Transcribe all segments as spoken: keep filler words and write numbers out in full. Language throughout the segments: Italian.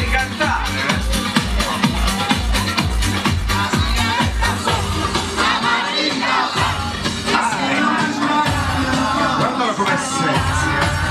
di cantare. Guardalo come sexy.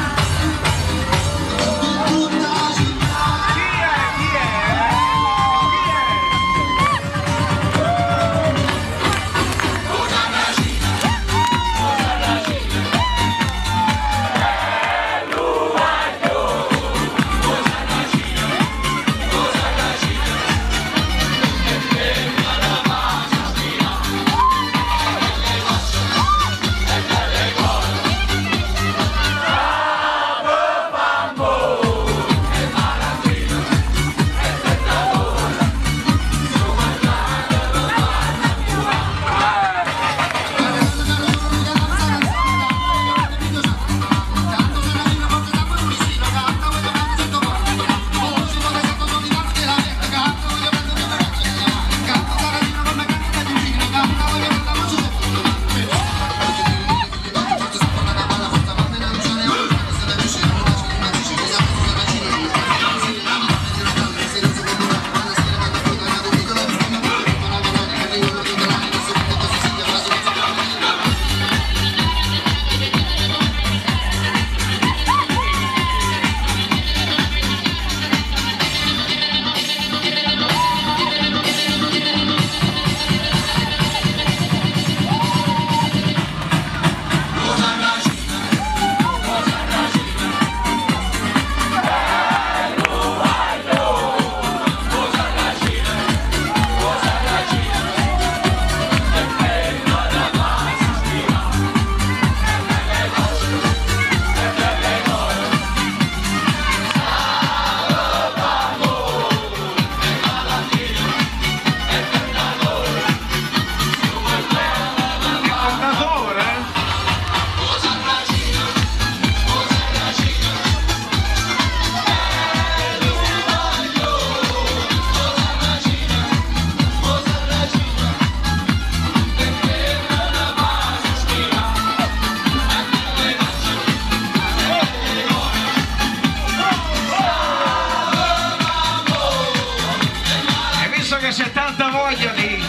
C'è tanta voglia di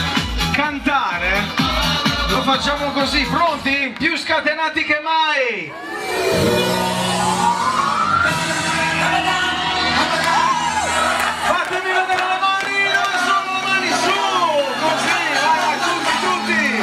cantare, lo facciamo così, pronti? Più scatenati che mai! Fatemi vedere le mani, dove sono le mani su, così, vai, tutti, tutti!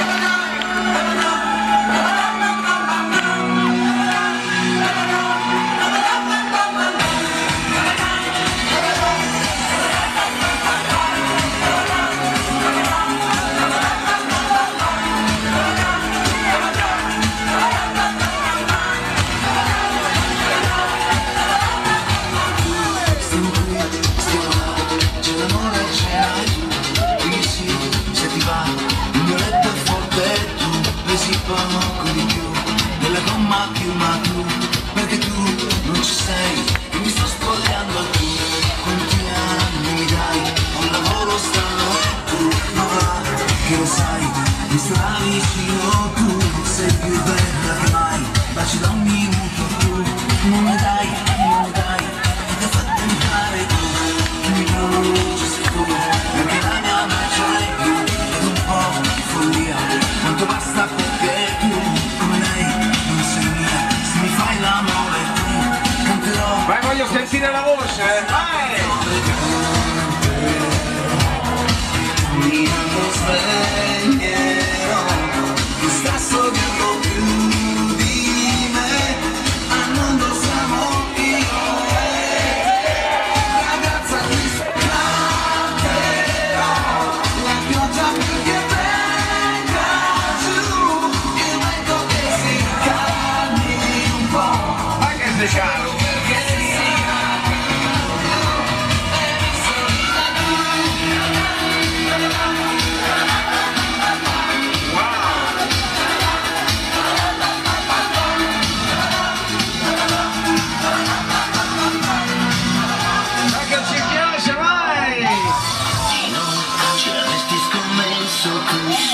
Poco di più, della gomma più ma tu, perché tu non ci sei, e mi sto spogliando tu, quanti anni mi dai, un lavoro strano e tu, ma va, che lo sai, mi stai vicino tu, sei più bella che mai, baci da un minuto tu, non mi dai, non mi dai, ti ho fatto entrare tu, mi conosci sei tu, perché la mia mente è più, ed un po' di follia, quanto basta perché vai, voglio sentire la voce, vai! Mi non sveglierò, che sta sognando più di me, al mondo siamo io e ragazza ti canterò, la pioggia più che venga giù, il vento che si calmi un po', vai che sei caro! Ci avresti scommesso tu